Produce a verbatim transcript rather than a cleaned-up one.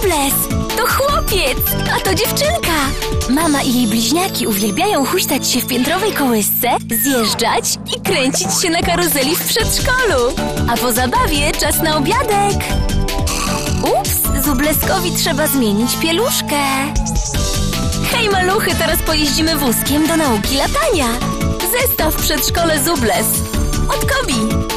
Zubles! To chłopiec, a to dziewczynka! Mama i jej bliźniaki uwielbiają huśtać się w piętrowej kołysce, zjeżdżać i kręcić się na karuzeli w przedszkolu. A po zabawie czas na obiadek. Ups, Zubleskowi trzeba zmienić pieluszkę. Hej maluchy, teraz pojeździmy wózkiem do nauki latania. Zestaw w przedszkole Zubles. Od Kobi.